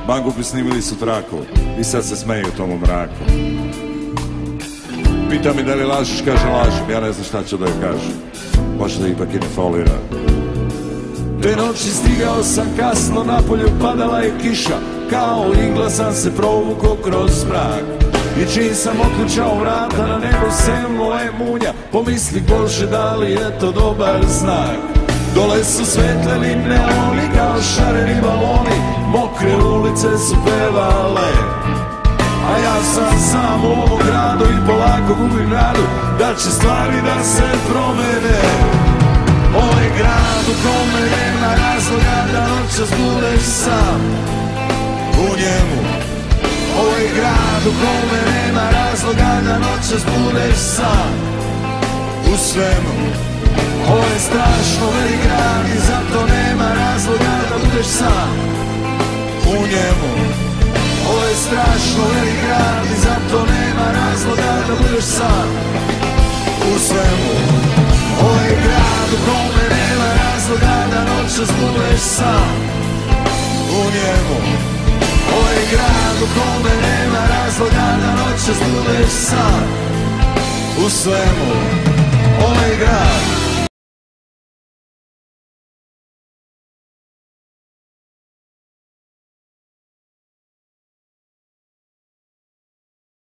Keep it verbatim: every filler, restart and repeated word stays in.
Mangupi snimili su traku i sad se smeju tomu mraku. Pita mi da li lažiš, kaže lažem, ja ne znam šta ću da joj kažem. Možda ipak i ne folira. Te noći stigao sam kasno, napolju padala je kiša, kao igla sam se provukao kroz mrak. I čim sam otključao vrata, na nebo semlo je munja, pomisli Bože da li je to dobar znak. Dole su svetleli neoni kao šareni baloni, mokre ulice su pevale. A ja sam sam u ovom gradu i polako gubim nadu da će stvari da se promene. Ovo je grad u kome nema razloga da noćas budeš sam u njemu. Ovo je grad u kome nema razloga da noćas budeš sam u svemu. Ovo je strašno velik grad i zato nema razloga da budeš sam u njemu. Ovo je strašno velik grad i zato nema razloga da budeš sam u svemu. Ovo je grad u kome nema razloga da noćas budeš sam u njemu. Ovo je grad u kome nema razloga da noćas budeš sam u svemu. Ovo je grad